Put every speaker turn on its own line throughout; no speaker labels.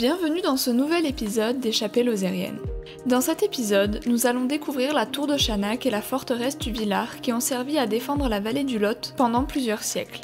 Bienvenue dans ce nouvel épisode d'Échappée lozérienne. Dans cet épisode, nous allons découvrir la tour de Chanac et la forteresse du Villard qui ont servi à défendre la vallée du Lot pendant plusieurs siècles.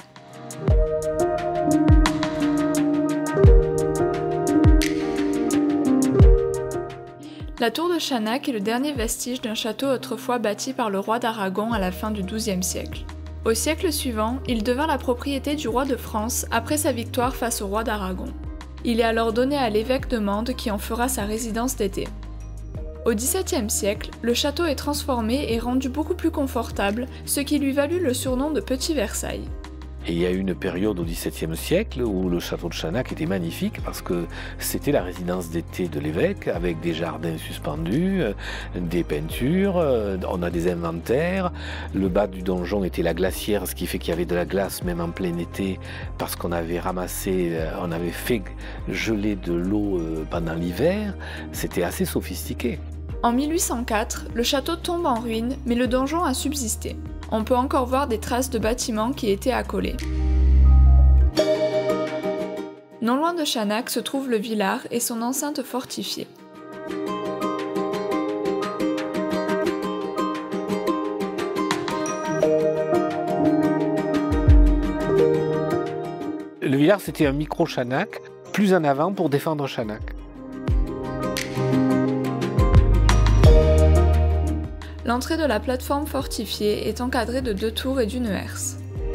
La tour de Chanac est le dernier vestige d'un château autrefois bâti par le roi d'Aragon à la fin du XIIe siècle. Au siècle suivant, il devint la propriété du roi de France après sa victoire face au roi d'Aragon. Il est alors donné à l'évêque de Mende qui en fera sa résidence d'été. Au XVIIe siècle, le château est transformé et rendu beaucoup plus confortable, ce qui lui valut le surnom de Petit Versailles.
Et il y a eu une période au XVIIe siècle où le château de Chanac était magnifique parce que c'était la résidence d'été de l'évêque avec des jardins suspendus, des peintures, on a des inventaires. Le bas du donjon était la glacière, ce qui fait qu'il y avait de la glace même en plein été parce qu'on avait ramassé, on avait fait geler de l'eau pendant l'hiver. C'était assez sophistiqué.
En 1804, le château tombe en ruine, mais le donjon a subsisté. On peut encore voir des traces de bâtiments qui étaient accolés. Non loin de Chanac se trouve le Villard et son enceinte fortifiée.
Le Villard, c'était un micro-Chanac, plus en avant pour défendre Chanac.
L'entrée de la plateforme fortifiée est encadrée de 2 tours et d'une herse.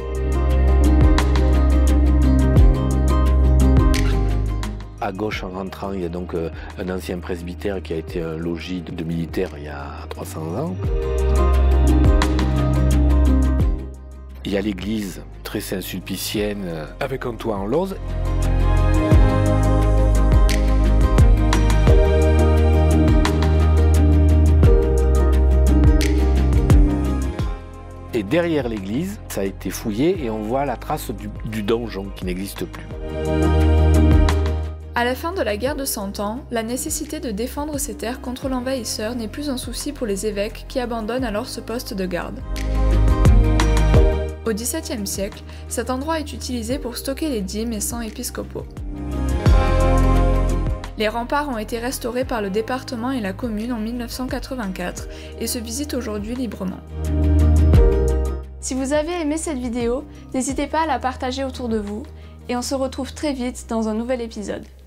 À gauche, en rentrant, il y a donc un ancien presbytère qui a été un logis de militaires il y a 300 ans. Il y a l'église très saint-sulpicienne avec un toit en lauze. Et derrière l'église, ça a été fouillé et on voit la trace du donjon qui n'existe plus.
À la fin de la guerre de Cent Ans, la nécessité de défendre ces terres contre l'envahisseur n'est plus un souci pour les évêques qui abandonnent alors ce poste de garde. Au XVIIe siècle, cet endroit est utilisé pour stocker les dîmes et cens épiscopaux. Les remparts ont été restaurés par le département et la commune en 1984 et se visitent aujourd'hui librement. Si vous avez aimé cette vidéo, n'hésitez pas à la partager autour de vous et on se retrouve très vite dans un nouvel épisode.